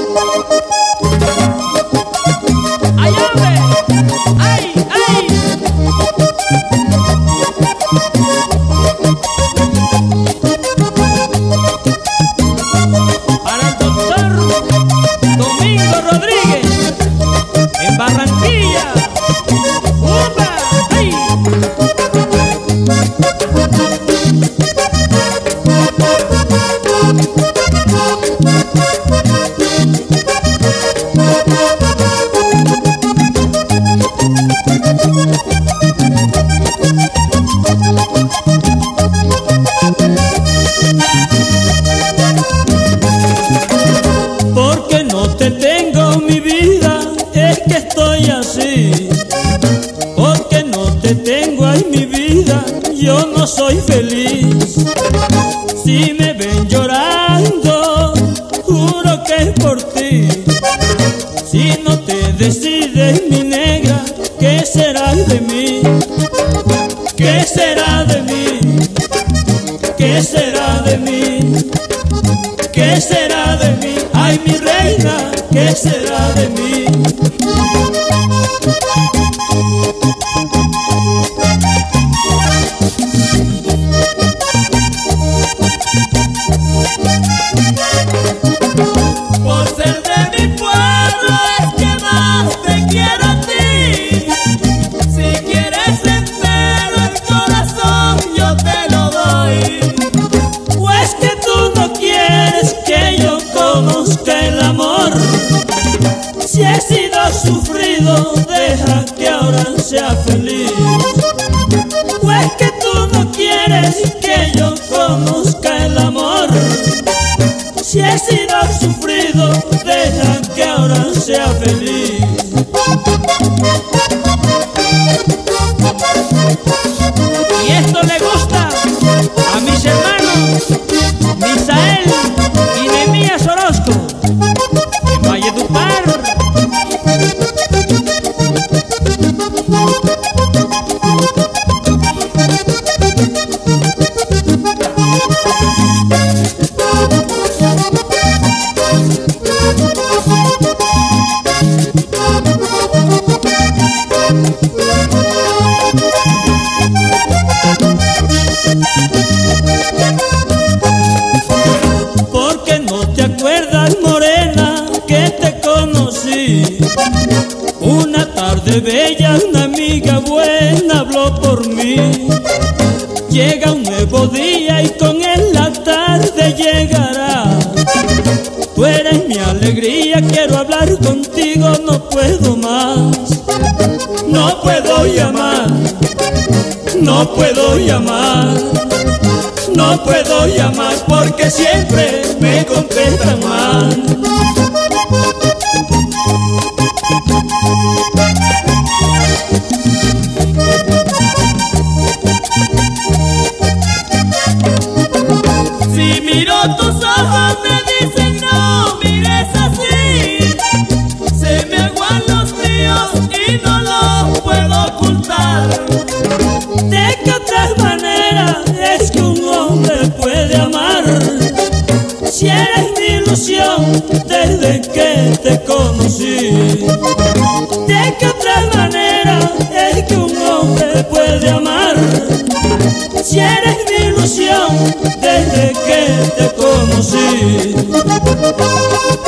¡Ay, hombre! ¡Ay, ay! Para el doctor Domingo Rodríguez en Barranquilla. ¡Upa! ¡Ay! Porque no te tengo, mi vida, es que estoy así. Porque no te tengo, ay mi vida, yo no soy feliz. Si me ven llorando, juro que es por ti. Si no te decides, mi negra, ¿qué será de mí? ¿Qué será de mí? ¿Qué será de mí? ¿Qué será de mí? Ay, mi reina, ¿qué será de mí? Por ser de mi pueblo es que más te quiero a ti. Si quieres entero el corazón yo te lo doy. O es que tú no quieres que yo conozca el amor. Si he sido sufrido, deja que ahora sea feliz. O es que tú no quieres que yo conozca el amor. Si he sido sufrido, deja que ahora sea feliz. Y esto le gusta a mis hermanos Misael y Nehemías Orozco en Valledupar. Porque no te acuerdas, morena, que te conocí. Una tarde bella, una amiga buena habló por mí. Llega un nuevo día y con él la tarde llegará. Tú eres mi alegría, quiero hablar contigo, no puedo más. No puedo llamar, no puedo llamar. No puedo llamar porque siempre me contestan mal. Si miro tus ojos me dicen no mires así. Se me aguan los míos y no lo puedo ocultar. ¿De qué otra manera es que un hombre puede amar? Si eres mi ilusión desde que te conocí. ¿De qué otra manera es que un hombre puede amar? Si eres mi ilusión desde que te conocí.